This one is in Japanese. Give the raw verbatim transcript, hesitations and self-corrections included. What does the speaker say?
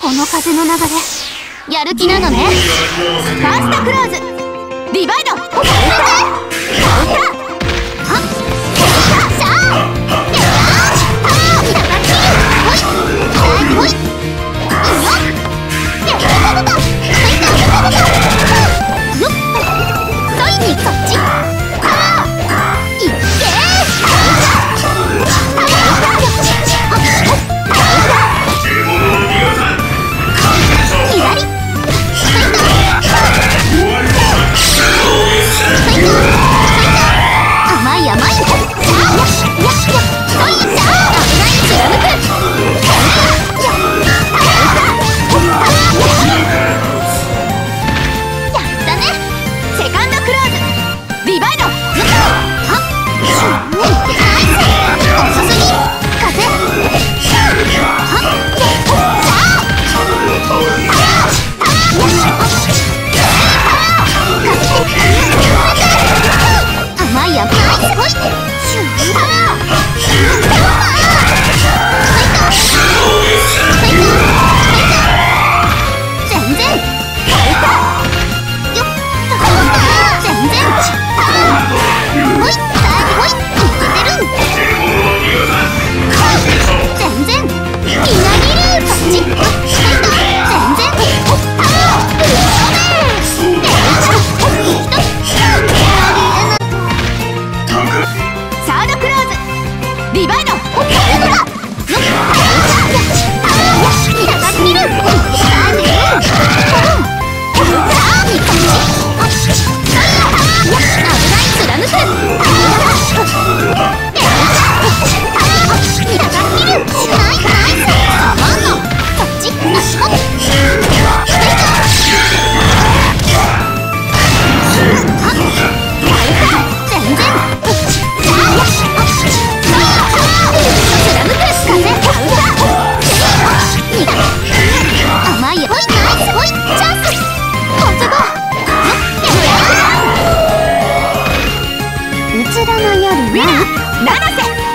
この風の流れやる気なのね。ファーストクローズリバイドカウンターカウンターはっシャーよしパー叩きほいほいうんよやったたたたはいたたたたよっとそいにそっちパーいっけーカウンターカウンター甘い甘いさあよしよしよしそいじゃあ危ない貫くやったね。セカンドクローズリバイドはっナイス遅すぎ風はっ甘い甘いほいシューパー全然よっ全然ほいほいいけてる全然みなぎるこっち全然ほっパーサードクローズリバイドカウンターよっよし叩き切る危ない貫く七瀬